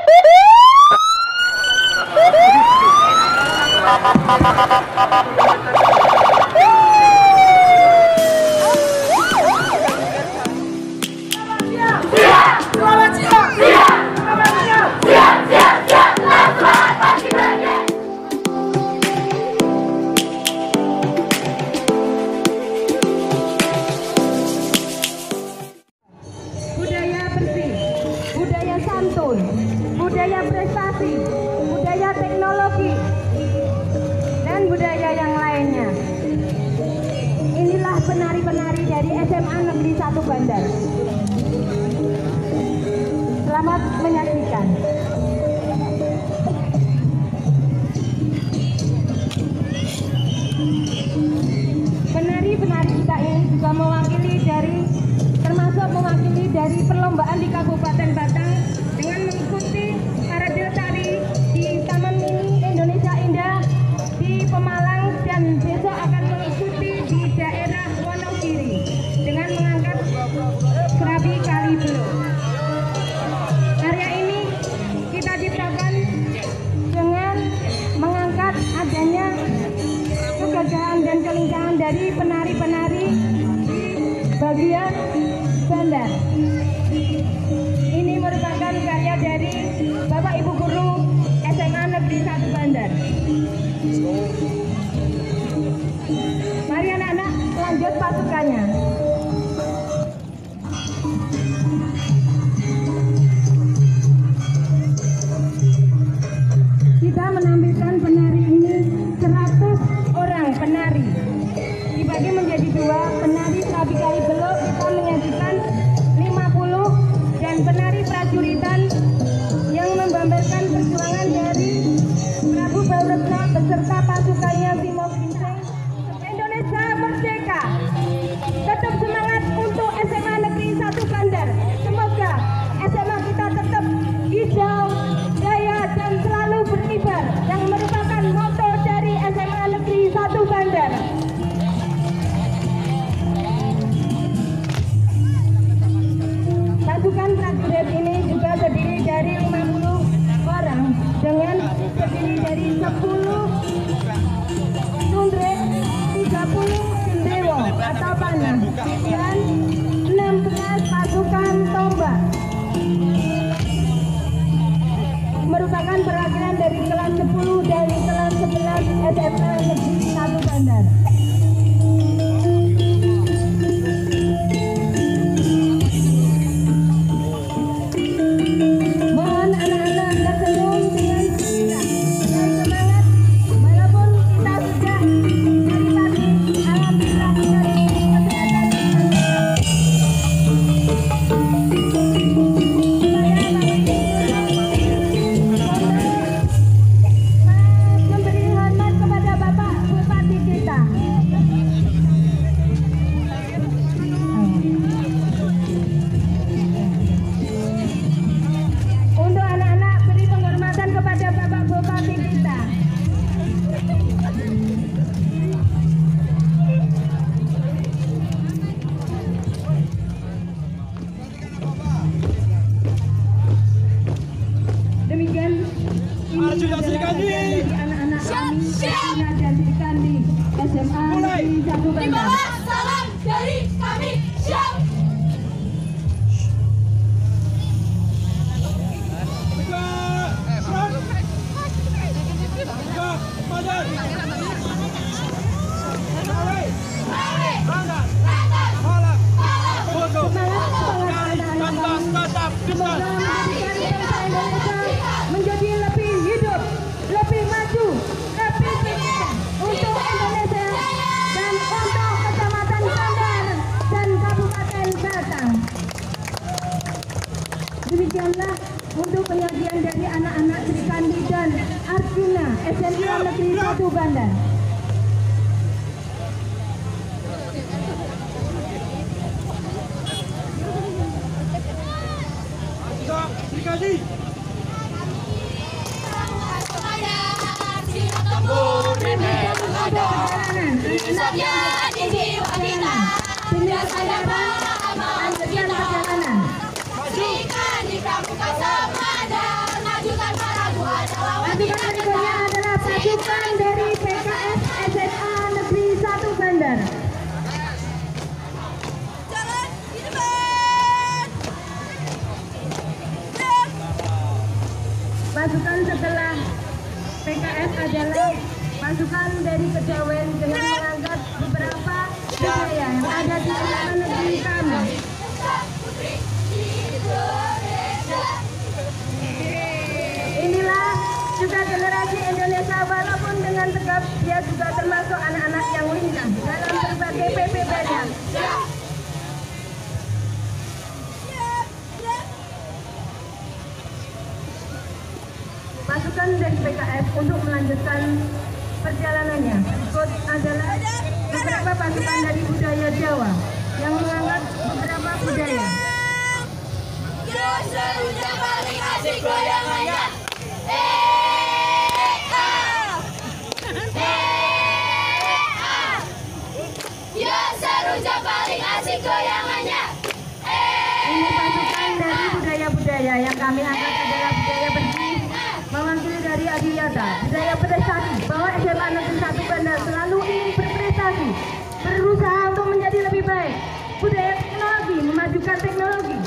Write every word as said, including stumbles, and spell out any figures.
budaya prestasi, budaya teknologi, dan budaya yang lainnya. Inilah penari-penari dari S M A Negeri satu Bandar. Selamat menyaksikan. Penari-penari kita ini juga mewakili dari, termasuk mewakili dari perlombaan di Kabupaten Batang dengan mengikuti parade tari di Taman Mini Indonesia Indah di Pemalang, dan besok akan mengikuti di daerah Wonogiri dengan mengangkat Serabi Kali Beluk. Karya ini kita ciptakan dengan mengangkat adanya kegagahan dan kelincahan dari penari-penari di bagian Bandar. Ini merupakan karya dari Bapak Ibu Guru S M A Negeri satu Bandar. Mari anak-anak lanjut pasukannya. Kita menampilkan penari ini seratus orang penari. Dibagi menjadi dua, penari Serabi Kali Beluk kita menyajikan lima puluh, dan penari prajuritan yang menggambarkan perjuangan dari Prabu Bauretna beserta pasukannya Simo Ginseng. Indonesia merdeka. Tetap semangat untuk S M A Negeri satu Bandar. Semoga S M A kita tetap hijau, jaya, dan selalu berkibar, yang merupakan moto dari S M A Negeri satu Bandar. Pasukan prajurit ini juga terdiri dari lima puluh orang dengan terdiri dari sepuluh tundrek, tiga puluh gendewo atau panah, dan enam belas pasukan tombak. Merupakan perwakilan dari kelas sepuluh dan kelas sebelas S M A Negeri satu Bandar. Mohon anak-anak tersenyum dengan gembira dan semangat, walaupun kita sudah dari tadi alhamdulillah dari kesehatan. Memberi hormat kepada Bapak Bupati kita. Untuk anak-anak beri penghormatan kepada Bapak Bupati kita. Demikian ini adalah dari anak-anak kami dan dirikan di S M A Negeri satu Bandar. Salam dari kami, siap. Semoga menjadikan bangsa Indonesia menjadi lebih hidup, lebih maju, lebih sukses untuk Indonesia dan untuk Kecamatan Bandar dan Kabupaten Batang. Demikianlah untuk penyajian dari anak-anak Sri Kandi dan Arjuna S M A Negeri satu Bandar. Dikasih. Lanjutkan perjalanan. Di pramuka semada maju. P K S adalah pasukan dari Kejawen dengan mengangkat beberapa budaya yang ada di dalam negeri kami. Inilah juga generasi Indonesia, walaupun dengan tegap dia juga termasuk anak-anak yang lincah dalam berbagai P P B-nya. Pasukan dari P K S untuk melanjutkan perjalanannya berikut adalah beberapa pasukan dari budaya Jawa yang mengangkat beberapa budaya. Yo serunya paling asik goyangannya. Yo serunya paling asik goyangannya. Ini pasukan dari budaya-budaya yang kami angkat adalah budaya bersih, mewakili dari Adiyata, budaya prestasi, bahwa S M A Negeri satu Bandar selalu ingin berprestasi, berusaha untuk menjadi lebih baik, budaya teknologi, memajukan teknologi,